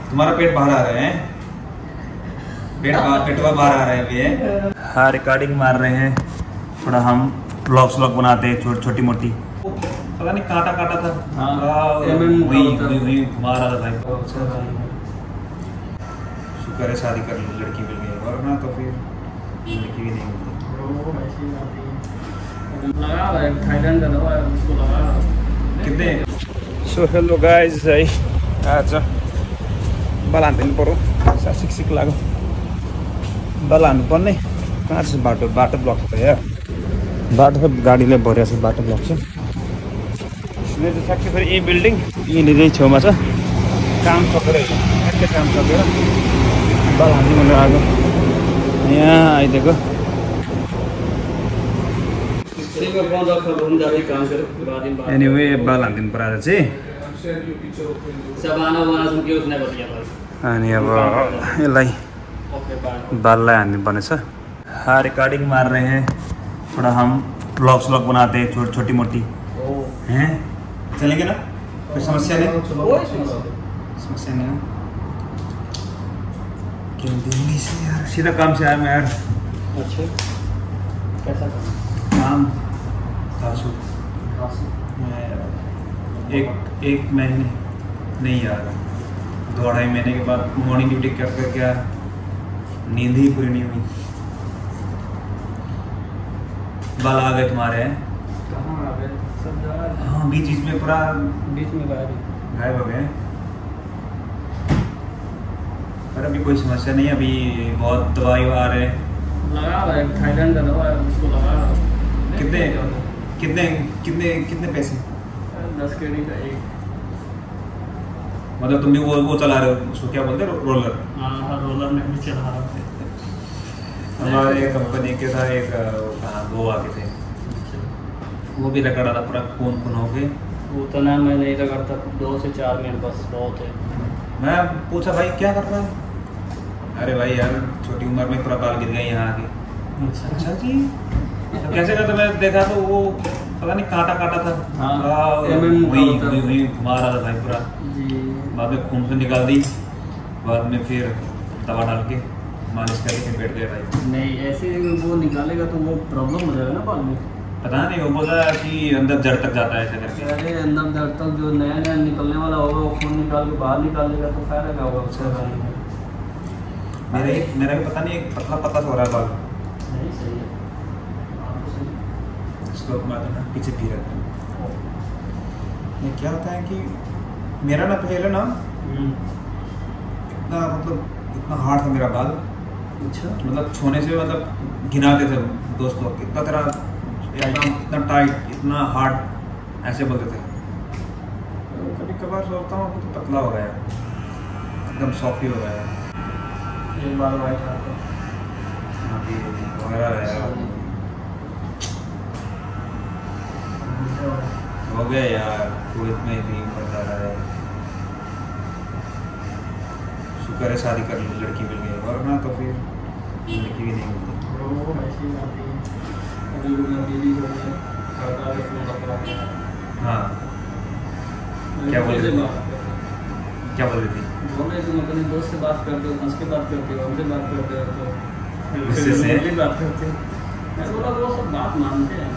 तुम्हारा पेट बाहर आ रहे हैं, पेटवा बाहर आ रहे हैं अभी है। हाँ रिकॉर्डिंग मार रहे हैं, थोड़ा हम व्लॉग बनाते हैं छोटी मोटी। पता नहीं काटा था। हाँ वही घुमा रहा था भाई। शुक्र है शादी कर ली, लड़की मिल गई, वरना तो फिर लड़की भी नहीं मिलती। कितने सो हेलो गाइस आज बल हान्नु पर्यो, सिक लाग्यो। बल हान्नु पर्ने। कहाँ छ बाटो ब्लक छ यार, बाटो सब गाडीले भरिया छ, बाटो ब्लक छ। यो चाहिँ ठ्याक्कै फेरि यही बिल्डिङ यहीँनिर छेउमा छ। काम सकेर ठ्याक्कै काम सकेर बल हान्नु भनेर आएको, यहाँ आइदिएको। एनीवे बल हानिदिनु पर्यो आज चाहिँ। अनि अब यसलाई बाललाई हान्नु पर्ने छ। हाँ रिकॉर्डिंग मार रहे हैं, थोड़ा हम व्लॉग बनाते हैं छोटी मोटी हैं। चलेंगे ना, कोई समस्या नहीं? समस्या नहीं है। क्यों दिल्ली से यार, सीधा काम से आया मैं यार। अच्छा कैसा काम? तासु एक महीने नहीं यार, 2-2.5 महीने के बाद मॉर्निंग ड्यूटी कर क्या नींद ही पूरी नहीं हुई। बाल आ गए तुम्हारे हैं? कहाँ आ गए? सब जगह। हाँ बीच में पूरा बीच में गायब हो गए। पर अभी कोई समस्या नहीं, अभी बहुत दवाई आ रहे हैं। लगा रहा है, थाईलैंड का दवा है, उसको लगा रहा है। कितने पैसे? 10 केडी का एक। मतलब तुम भी वो चला रहे हो, उसको क्या बोलते हैं, रोलर? हाँ रोलर में भी चला रहा थे। हमारे कंपनी के था एक, कहाँ गोवा के थे, वो भी रगड़ा था पूरा खून हो गए। उतना मैं नहीं रगड़ता, 2 से 4 मिनट बस बहुत है। मैं पूछा भाई क्या कर रहा है? अरे भाई यार छोटी उम्र में पूरा बाल गिर गए यहाँ आके। अच्छा जी तो कैसे करता? मैं देखा तो वो पता नहीं काटा था। हाँ वही घुमा रहा था भाई पूरा। बाद में खून से निकाल दी, बाद में फिर दवा डाल के मालिश करके फिर बैठ गए भाई। नहीं ऐसे वो निकालेगा तो वो प्रॉब्लम हो जाएगा ना बाल में। पता नहीं, वो बोला कि अंदर जड़ तक जाता है ऐसा करके। अरे अंदर जड़ तक जो नया निकलने वाला होगा वो खून निकाल के बाहर निकाल देगा तो फायदा क्या होगा उसका? मेरा भी पता नहीं, एक पतला हो रहा है बाल। नहीं सही है, इसको पीछे भी रहता है। ये क्या होता है कि मेरा ना पहले ना इतना इतना हार्ड था मेरा बाल। अच्छा मतलब छूने से मतलब घिनाते थे दोस्त लोग, इतना तरह इतना टाइट इतना हार्ड ऐसे बोलते थे। तो कभी कभार सोचता हूँ तो पतला हो गया, एकदम सॉफ्ट ही हो गया। एक बार वाइट हो गया यार, कुवैत में भी बता रहा है। शुक्र है शादी कर ली, लड़की मिल गई, वरना तो फिर लड़की भी नहीं मिलती। हाँ क्या बोल रही थी? बोले तुम अपने दोस्त से बात करते हो, हंस के बात करते हो, हमसे बात करते हो, तो बात करते हो। मैं बोला वो सब बात मानते हैं,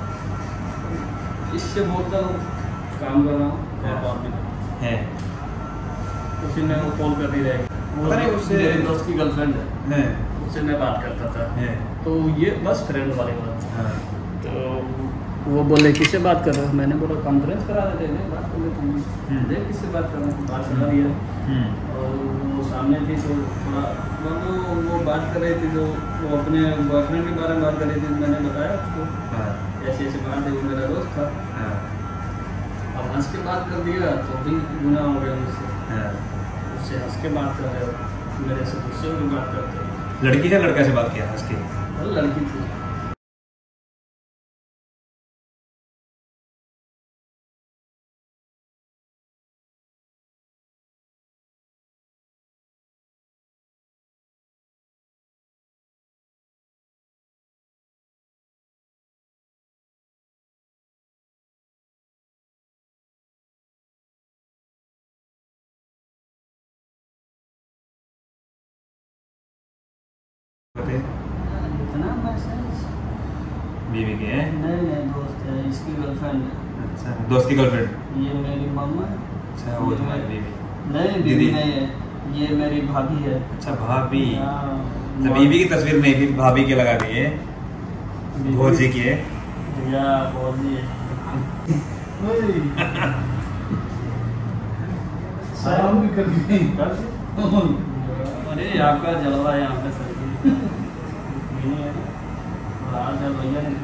इससे बोलता हूँ काम कर रहा हूँ है। उसी में वो कॉल करती रहेगी, उससे मेरे दोस्त की गर्लफ्रेंड है, उससे मैं बात करता था। तो ये बस फ्रेंड वाले बात। तो वो बोले किससे बात कर रहे हो? मैंने बोला कॉन्फ्रेंस करा देते हैं, बात कर लेते हैं। देख किससे बात कर रहे हैं, बात करा दिया। और वो सामने थी तो थोड़ा वो बात कर रही थी, तो वो अपने बॉयफ्रेंड के बारे में बात कर रही थी। मैंने बताया उसको ऐसे बात है, वो मेरा दोस्त था। अब हंस के बात कर दिया तो भी गुनाह हो गया मुझसे। उससे हंस के बात कर रहे हो, मेरे से गुस्से में बात करते हो। लड़की से लड़का से बात किया हंस के? लड़की थी। इतना मैसेज बीवी के हैं? नहीं दोस्त है, इसकी गर्लफ्रेंड है। अच्छा, दोस्त की गर्लफ्रेंड। ये मेरी मम्मा है। अच्छा, वो तुम्हारी बीवी? नहीं बीवी नहीं है, ये मेरी भाभी है। अच्छा, भाभी। तो बीवी की तस्वीर नहीं थी, भाभी की लगा दी है, भौजी की है। या भौजी है। सलाम भी कर दी। अरे आपका जलवा यहाँ पे सर भैया ने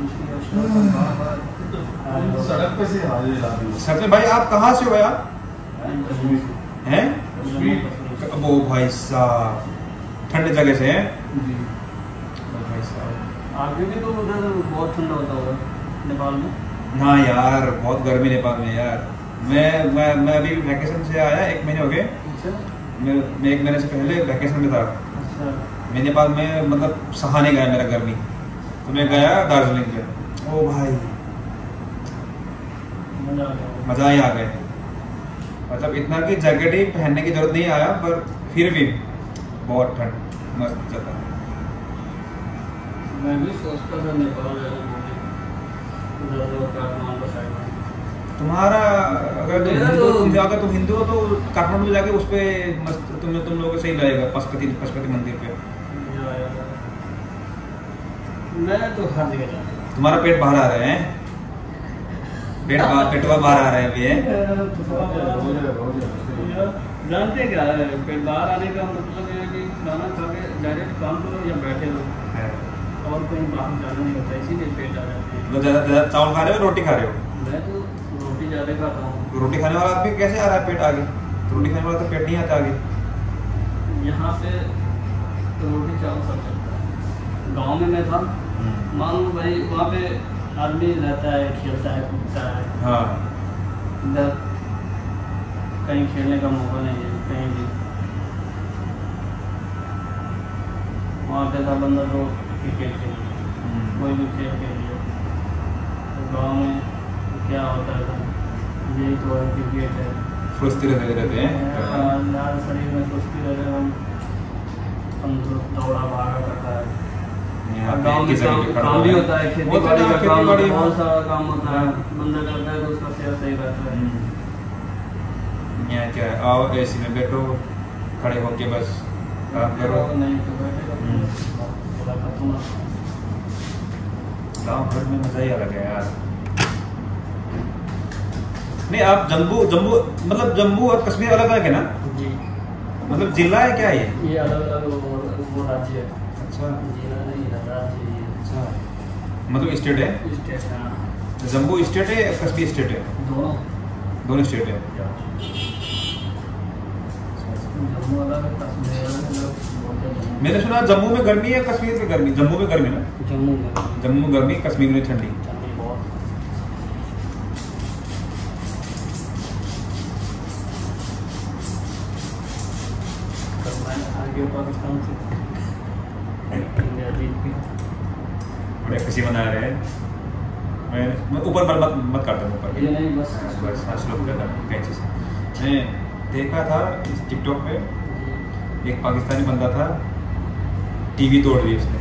सड़क पे से हाजिर ला दी। सच में भाई, आप कहाँ से हो भैया? हैं? वो भाई साहब ठंडे जगह से हैं? भाई साहब आगे भी तो उधर बहुत ठंडा होता होगा नेपाल में। ना यार, बहुत गर्मी नेपाल में यार। मैं अभी वैकेशन से आया, 1 महीने हो गए। मैं 1 महीने से पहले वैकेशन में था। अच्छा। मैं नेपाल में मतलब सहाने गया मेरा गर्मी, तो मैं गया दार्जिलिंग पे। ओ भाई मजा ही आ गया। मतलब इतना कि जैकेट ही पहनने की जरूरत नहीं आया, पर फिर भी बहुत ठंड मस्त जगह। मैं भी सोचता था नेपाल काठमांडू साइड। तुम्हारा अगर तुम हिंदू हो तो काठमांडू जाके उस पे मस्त तुम लोगों को सही लगेगा, पशुपति मंदिर पे। मैं तो हर जगह जाता हूं। तुम्हारा पेट बाहर आ रहा है? पेटवा बाहर आ रहा है अभी है? जानते क्या है, पेट बाहर आने का मतलब ये है कि खाना खा के डायरेक्ट काम करो या बैठे रहो और कहीं बाहर जाना नहीं होता, इसीलिए पेट आ जाते हैं। तो ज़्यादा चावल खा रहे हो, रोटी खा रहे हो? मैं तो रोटी ज़्यादा खाता हूँ। रोटी खाने वाला आदमी कैसे आ रहा है पेट आगे? तो रोटी खाने वाला तो पेट नहीं आता आगे। यहाँ पे तो रोटी चावल सब चलता है। गांव में मैं था, मान लो भाई वहाँ पे आदमी रहता है, खेलता है, कूदता है। हाँ। इधर कहीं खेलने का मौका नहीं है कहीं भी। वहाँ पे था बंदा तो क्रिकेट खेल लिया, कोई भी खेल खेल लिया। तो गाँव में क्या होता है, यही तो है, क्रिकेट है। फुर्ती रहते हैं यार, शरीर में फुर्ती रहते हैं, हम दौड़ा भागा करता है। गाँव में काम भी होता है, खेती बाड़ी का काम, बहुत सारा काम होता है। बंदा करता है तो उसका सेहत सही रहता है। यहाँ क्या है, आओ एसी में बैठो, खड़े होके बस काम करो। नहीं तो बैठेगा गाँव घर में मजा ही अलग है यार। नहीं, आप जम्मू मतलब जम्मू और कश्मीर अलग अलग है ना? जी। मतलब जिला है क्या ये अलग अलग वो राज्य है। अच्छा, जिला नहीं है, राज्य है। अच्छा, मतलब स्टेट है? स्टेट है। जम्मू स्टेट है, कश्मीर स्टेट है? दोनों स्टेट है। जम्मू अलग है, कश्मीर अलग। मैंने सुना जम्मू में गर्मी है, कश्मीर में गर्मी। जम्मू में गर्मी ना? जम्मू में गर्मी, कश्मीर में ठंडी। पाकिस्तान से इंडिया जीत गई। बड़े खुशी मना रहे हैं। मैं ऊपर मत करता हूँ ऊपर। ये नहीं, बस स्लोप कर कैंची से। मैं देखा था इस टिकटॉक पे, एक पाकिस्तानी बंदा था, टीवी तोड़ दी उसने।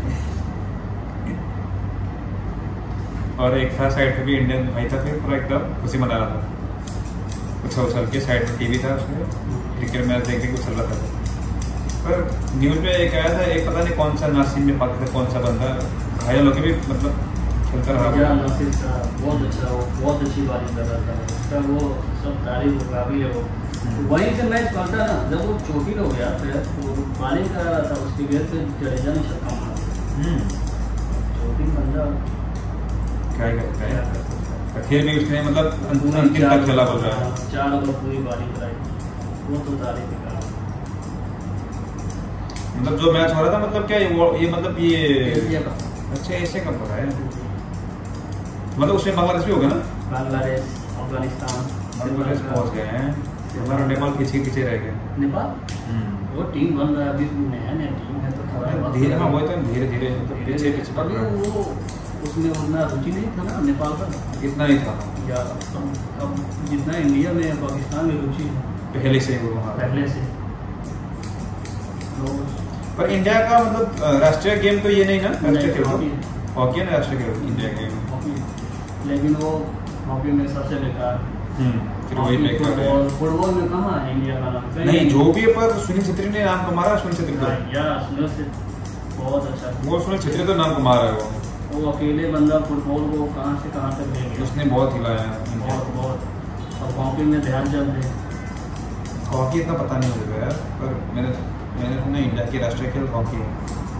और एक था साइड पे भी इंडियन भाई था, फिर पूरा एकदम खुशी मना रहा था। उछल के साइड में टीवी था, उसमें क्रिकेट मैच देखने को उछल रहा था। पर न्यूज़ में एक आया था, एक पता नहीं कौन सा नासिम में पाकिस्तान कौन सा बंदा घायल होकर भी मतलब खेलता रहा। नासिर साहब बहुत अच्छा, वो बहुत अच्छी बारिश कर रहा था उसका, वो सब तारीफ काबिल है। वो वहीं से मैच पड़ता ना, जब वो चोटिल हो गया फिर वो बॉलिंग कर रहा था, उसकी गेंद से जडेजा ने छक्का मारा। चोटिल बंदा क्या ही करता है, फिर भी उसने मतलब अंतिम तक खेला बोल रहा है। 4 ओवर पूरी बॉलिंग कराई, वो तो तारीफ कर रहा। मतलब जो मैच हो रहा था, मतलब क्या ये मतलब ये अच्छा एशिया कप हो रहा है, मतलब उसमें बांग्लादेश भी होगा ना? बांग्लादेश, अफगानिस्तान, बांग्लादेश पहुंच गए हैं। हमारा नेपाल पीछे रह गया। नेपाल वो टीम बन रहा है, अभी नया टीम है तो थोड़ा धीरे, हाँ वही तो धीरे पीछे बढ़ रहा है। वो उसमें उतना रुचि नहीं था ना नेपाल का, इतना नहीं था या अब जितना इंडिया में पाकिस्तान में रुचि है पहले से ही। पहले से। तो पर इंडिया का मतलब राष्ट्रीय गेम तो ये नहीं ना, राष्ट्रीय खेल हॉकी हॉकी है ना राष्ट्रीय खेल इंडिया गेम। हॉकी, लेकिन वो हॉकी में सबसे बेकार। फिर वही बेकार है। फुटबॉल में कहाँ है इंडिया का नाम? नहीं जो भी है, पर सुनील छेत्री ने नाम कमा रहा है। सुनील छेत्री तो सुनील से बहुत अच्छा, वो सुनील छेत्री तो नाम कमा रहा है। वो अकेले बंदा फुटबॉल को कहाँ से कहाँ तक ले गया, उसने बहुत हिलाया है इंडिया। बहुत। और हॉकी में ध्यानचंद है। हॉकी इतना पता नहीं मुझे यार, पर मैंने सुना इंडिया की राष्ट्रीय खेल हॉकी है।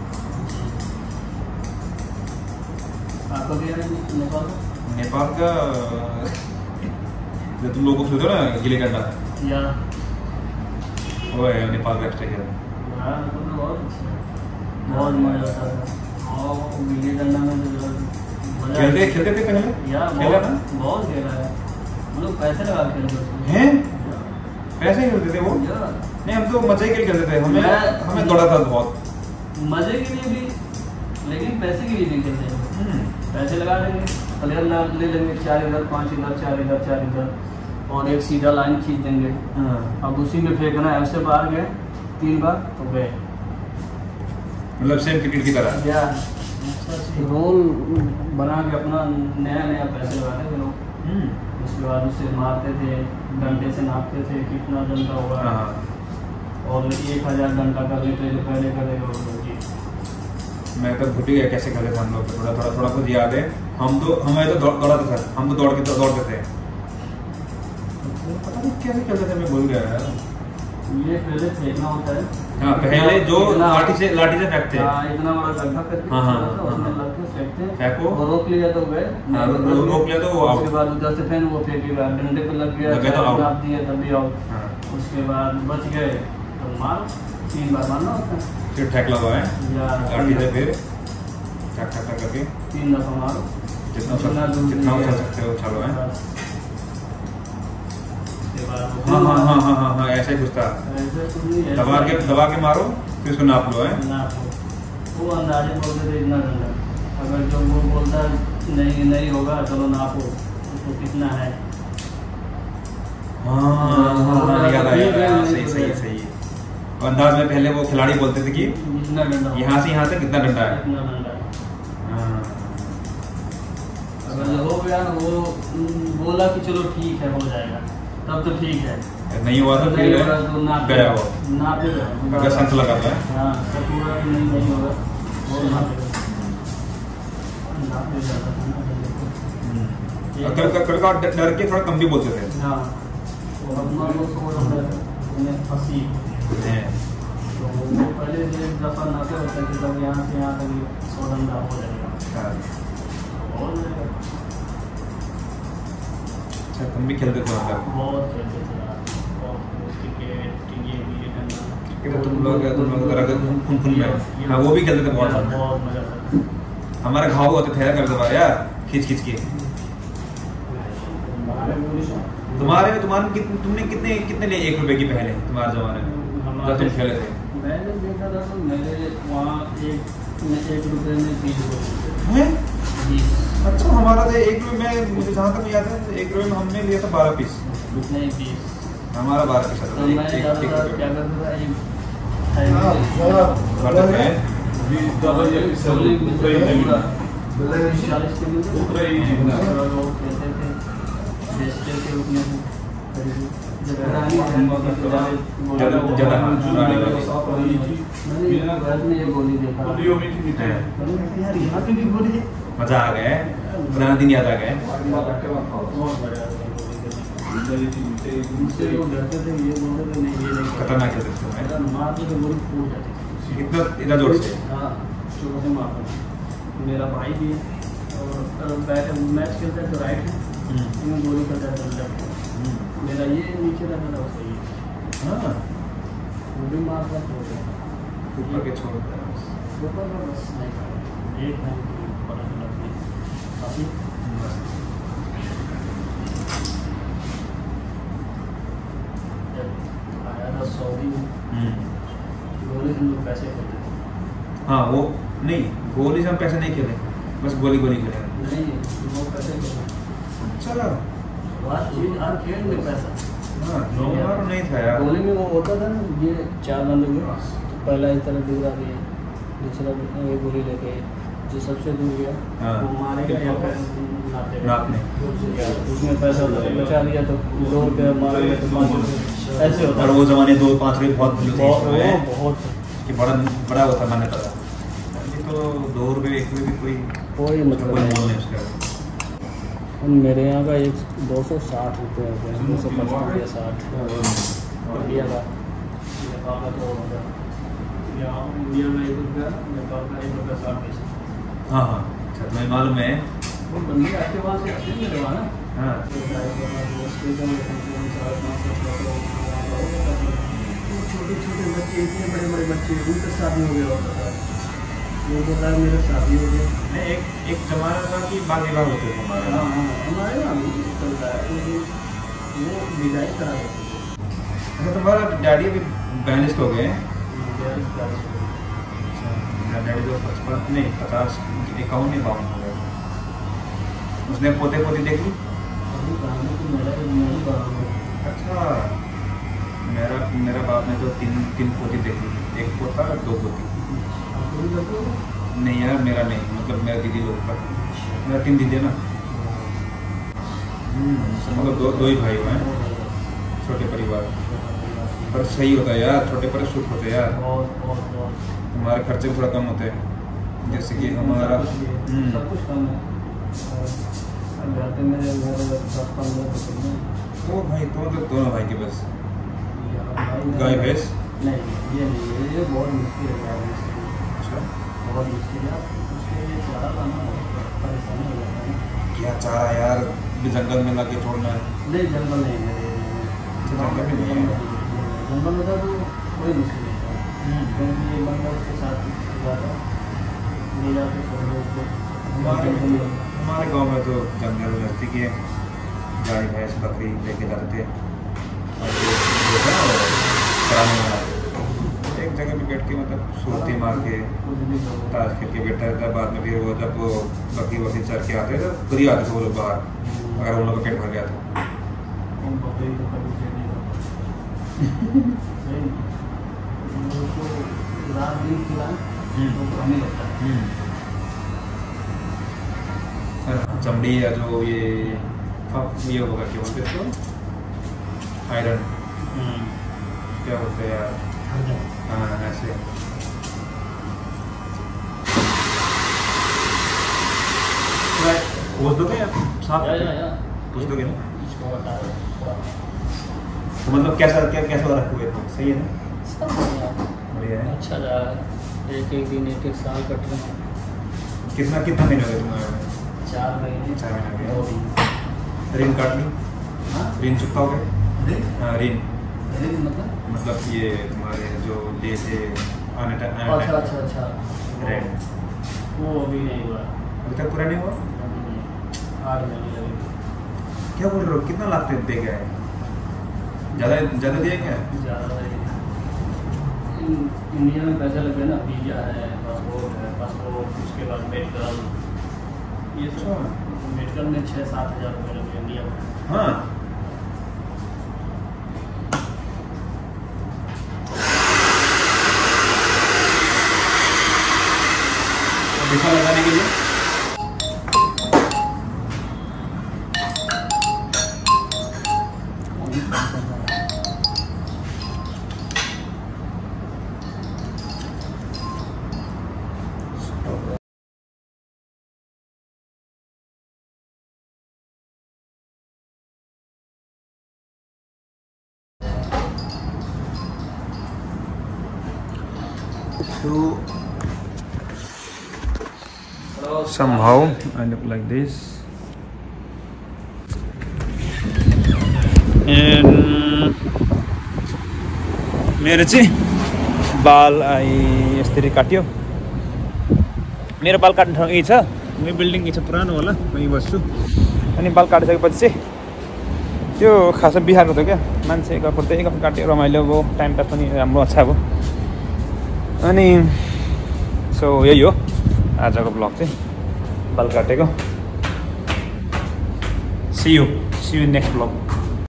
आपका क्या है नेपाल का? नेपाल का जो तुम लोग खेलते हो ना गिल्ली डंडा, या वो है नेपाल राष्ट्रीय खेल। यार तो बहुत अच्छा है, बहुत मजा आता था। और गिल्ली डंडा में तो मजा खेलते थे पहले यार, खेला ना? बहुत खेला है। हम लोग पैसे लगा के खेलते थे। हैं? पैसे खेलते थे वो? यार नहीं, हम तो मजे के लिए खेलते थे। हमें दौड़ा था बहुत। मजे के लिए भी, लेकिन पैसे के लिए भी खेलते हैं। पैसे लगा देंगे, प्लेयर ले लेंगे 4 इधर 5 इधर 4 इधर 4 इधर, और एक सीधा लाइन खींच देंगे। अब उसी में फेंकना है, उससे बाहर गए 3 बार तो गए। मतलब सेम क्रिकेट की तरह। या रोल बना के अपना नया पैसे लगाते थे लोग। उसके बाद उससे मारते थे, डंडे से नापते थे कितना डंडा होगा, और 1000 डंडा कर लेते जो पहले करेगा वो जीत। मैं तो भूल गया कैसे खेले थे हम लोग। थोड़ा कुछ याद है। हमें तो दौड़ाते थे, हम तो दौड़ते थे। पता नहीं कैसे खेलते थे, मैं भूल गया यार। ये पहले फेंकना होता है। हाँ, पहले जो लाठी से फेंकते हैं। इतना बड़ा गड्ढा करके उसमें लग के फेंकते हैं। फेंको, और रोक लिया तो गए, रोक लिया तो वो आउट। उसके बाद उधर से फिर वो फेंकेगा, डंडे पे लग गया तो आप दिए तब भी आउट। उसके बाद बच गए तो मारो, 3 बार मारना होता है। फिर ठेक लगाए लाठी से, फिर ठक करके 3 दफा मारो, जितना उछल सकते हो उछालो है। हाँ, ऐसा ही कुछ था। दबा के मारो, फिर उसको नाप लो है। वो अंदाजे बोलते थे इतना डंडा। अगर जो वो बोलता नहीं होगा, चलो नापो उसको कितना है। हाँ, याद आया। सही। अंदाज में पहले वो खिलाड़ी बोलते थे कि यहाँ से यहाँ तक कितना डंडा है। अगर हो गया वो बोला कि चलो ठीक है, हो जाएगा, तब तो ठीक है। नहीं हुआ तो फिर गया वो नापेगा। अगर संत लगाता है। हाँ, पूरा नहीं होगा वो नापेगा। कभी डर के थोड़ा कम भी बोलते थे। हाँ, अपना फंसी तो वो पहले से 1 दफा नापे होता है कि तब यहाँ से यहाँ तक 100 डंडा हो जाएगा। अच्छा, तुम भी खेलते थे मतलब? बहुत खेलते थे यार, बहुत क्रिकेट, ये डंडा। तुम लोग तरह के खून में। हाँ, वो भी खेलते थे बहुत मजा आता। हमारे घाव होते थे कभी कभार यार, खींच के। तुमने कितने लिए 1 रुपए की पहले तुम्हारे जमाने में जब तुम खेले थे? मैंने देखा था तो मेरे वहाँ 1 रुपए में 20 रुपए। अच्छा, हमारा तो 1 रुपए में, मुझे जहाँ तक याद है 1 रुपए में हमने लिया था 12 पीस। नहीं, 20। हमारा 12 पीस था। तो मैं ज़्यादातर क्या करता मजा आ गया, पुराना दिन याद आ गया। खतरनाक खेलते इतना जोर से। मेरा भाई भी है और मैच खेलता है तो राइट है, गोली करता है तो लेफ्ट। मेरा ये नीचे रहता था उसका ये। हाँ, वो भी मारता है ऊपर के छोड़ देता है ऊपर का बस नहीं एक है काफ़ी आया था सऊदी गोली से लोग पैसे खेलते थे। हाँ, वो नहीं, गोली से हम पैसे नहीं खेले, बस गोली खेले। नहीं, वो पैसे खेलते। चलो हर खेल में पैसा। हाँ, नहीं था यार। गोली में वो होता था ना, ये 4 बंदे हुए पहला इस तरह दूर आ गया, दूसरा ये गोली लेके जो सबसे दूर गया वो मारेगा या फिर नापने उसमें पैसा बचा लिया तो 2 रुपये मारेगा तो 5 रुपये ऐसे होता है। और वो जमाने 2-5 रुपये बहुत बहुत कि बड़ा होता मान्य था। ये तो 2 रुपये 1 रुपये भी कोई मतलब मोल नहीं उसका। मेरे यहाँ का एक 260 रुपये हो गया, 255 या 60 इंडिया का। नेपाल का तो होगा यहाँ इंडिया में 1 रुपया, नेपाल का 1 रुपया 60 पैसे। हाँ हाँ अच्छा, तुम्हें मालूम है वो बंदी आपके वहाँ से आते हैं ना? हाँ छोटे छोटे बच्चे, इतने बड़े बड़े बच्चे, उनका शादी हो गया होता था। वो बोला मेरा शादी हो गया। नहीं, एक जमाना था कि बाल विवाह होते थे हमारे। हाँ हमारे यहाँ भी चलता है, वो डिजाइन करा देते थे। अच्छा, तुम्हारा डैडी भी 42 हो गए? मेरा डैडी तो 55 नहीं 50 51 नहीं 52 हो गए। उसने पोते पोती देखी? अच्छा, मेरा बाप ने तो तीन पोती देखी, 1 पोता 2 पोती। नहीं यार मेरा नहीं, मतलब मेरा दीदी लोग का, मेरा 3 दीदी है ना। मतलब 2 ही भाई हैं, छोटे परिवार। पर सही होता है यार, छोटे पर सुख होते हैं यार। हमारे खर्चे भी थोड़ा कम होते हैं, जैसे कि हमारा सब कुछ कम है। मेरे घर 10-15 तो भाई तो दोनों भाई के बस गाय भैंस नहीं, ये बहुत मुश्किल है। अच्छा, बहुत मुश्किल है, उसके लिए चारा लाना बहुत परेशानी हो जाता है। क्या चारा यार, जंगल में ला के छोड़ना है? नहीं जंगल नहीं है, जंगल में तो कोई मुश्किल नहीं था, क्योंकि ये बंदा उसके साथ जाता ले जाते सब लोग। हमारे गांव में तो जंगल नज़दीक है, गाय भैंस बकरी लेके जाते थे और कराने वाला एक जगह पे बैठ के मतलब सूरती मार के ताश खेल के बैठा रहता है। बाद में फिर वो जब वो बकरी चर के आते थे खुद ही आते थे वो लोग बाहर, अगर उन लोग का पेट भर गया तो। रात दिन खिलाएं लगता है। चमड़ी या जो ये होगा क्या बोलते हैं इसको, आयरन क्या बोलते हैं यार? हाँ ऐसे पूछ दोगे या साफ पूछ दोगे ना? तो मतलब कैसा रखे हुए थे? सही है ना? बढ़िया है, अच्छा जा रहा है। एक दिन 1 साल कट रहे हैं। कितना दिन हो गया तुम्हारे? 4 महीने 4 महीने हो गए। ऋण काट ली? हाँ ऋण चुकता हो गया? हाँ ऋण मतलब ये तुम्हारे जो लिए थे आने टाइम। अच्छा ऋण वो अभी नहीं हुआ, अभी तक पूरा नहीं हुआ? 8 महीने लगे। क्या बोल रहे हो, कितना लाख दे गया है? ज़्यादा दिया क्या? ज़्यादा इंडिया में पैसा लग गया ना, वीजा है, पासपोर्ट, उसके बाद मेडिकल, ये सब। मेडिकल में 6-7 हज़ार रुपये लगे इंडिया में। हाँ पैसा लगाने के लिए somehow I look like this and मेरो चाहिँ बाल यसरी काट्यो। मेरो बाल काट्ने ठाउँ यही छ, मेरो बिल्डिङ यही छ पुरानो होला, म यहीँ बस्छु। अनि बाल काटिसकेपछि चाहिँ त्यो खासमा बिहारको थियो क्या, मान्छे गएको त्यही गफ काट्यो, रमाइलो भयो, टाइम पास पनि राम्रो अच्छा भयो। अनि सो यही हो आजको ब्लग चाहिँ, बाल काटेको। See you next blog.